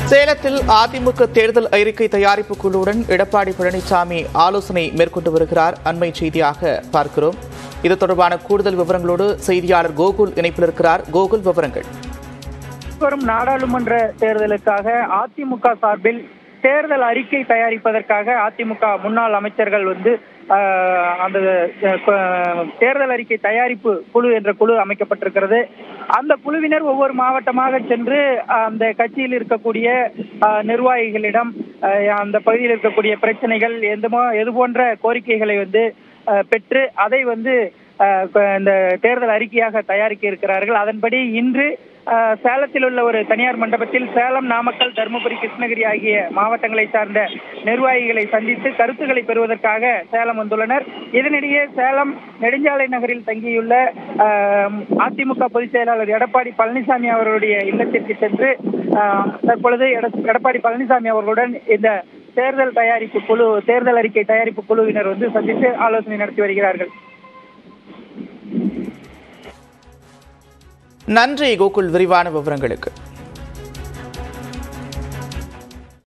சேலத்தில் அதிமுக தேர்தல் அறிக்கை தயாரிப்பு குழுவுடன் எடப்பாடி பழனிசாமி ஆலோசனை மேற்கொண்டு வருகிறார். அண்மை செய்தியாக பார்க்கிறோம். இது தொடர்பான கூடுதல் விவரங்களோடு செய்தியாளர் கோகுல் இணைப்பில் இருக்கிறார். கோகுல், விவரங்கள். வரும் நாடாளுமன்ற தேர்தலுக்காக அதிமுக சார்பில் தேர்தல் அறிக்கை தயாரிப்பதற்காக அதிமுக முன்னாள் அமைச்சர்கள் அந்த தேர்தல் அறிக்கை தயாரிப்பு குழு என்ற குழு அமைக்கப்பட்டிருக்கிறது. அந்த குழுவினர் ஒவ்வொரு மாவட்டமாக சென்று அந்த கட்சியில் இருக்கக்கூடிய நிர்வாகிகளிடம் அந்த பகுதியில் இருக்கக்கூடிய பிரச்சனைகள் எது போன்ற கோரிக்கைகளை பெற்று அதை இந்த தேர்தல் அறிக்கையாக தயாரிக்க இருக்கிறார்கள். அதன்படி இன்று சேலத்தில் உள்ள ஒரு தனியார் மண்டபத்தில் சேலம், நாமக்கல், தருமபுரி, கிருஷ்ணகிரி ஆகிய மாவட்டங்களை சார்ந்த நிர்வாகிகளை சந்தித்து கருத்துக்களை பெறுவதற்காக சேலம் வந்துள்ளனர். இதனிடையே சேலம் நெடுஞ்சாலை நகரில் தங்கியுள்ள அதிமுக பொதுச் செயலாளர் எடப்பாடி பழனிசாமி அவர்களுடைய இல்லத்திற்கு சென்று தற்பொழுது எடப்பாடி பழனிசாமி அவர்களுடன் இந்த தேர்தல் அறிக்கை தயாரிப்பு குழுவினர் சந்தித்து ஆலோசனை நடத்தி வருகிறார்கள். நன்றி கோகுல், விரிவான விவரங்களுக்கு.